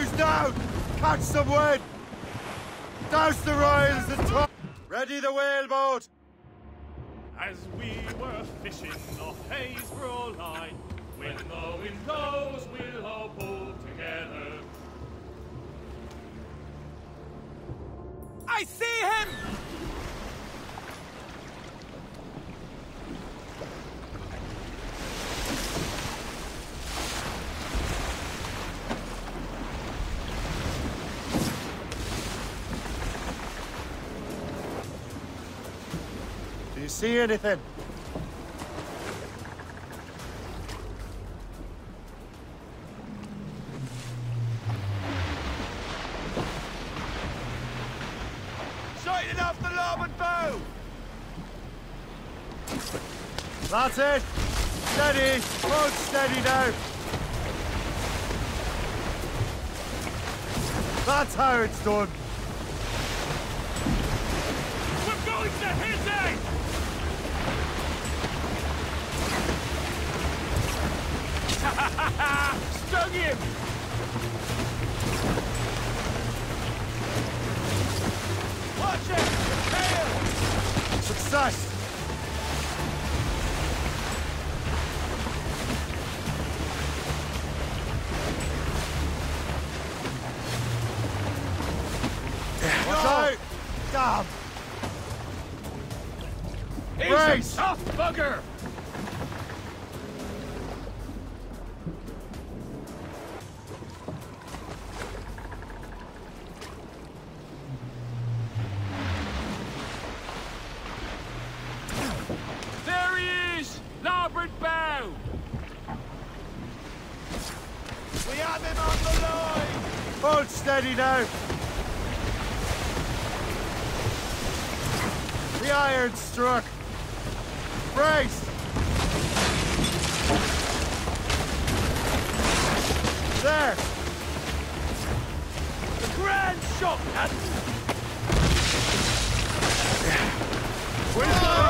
Bows down! Catch some wind! Douse the royals and top! Ready the whaleboat! As we were fishing off Haysborough line, when the wind blows, we'll all pull together. I see him! Do you see anything? Sighting off the larboard bow! That's it! Steady! Hold steady now! That's how it's done! We're going to hit it! Stung him! Watch it! Tail! Success! Watch out! Damn! He's Brace! a tough bugger! There he is! Larboard bow! We have him on the line! Hold steady now! The iron struck! Brace! There! The grand shot, Captain! We've got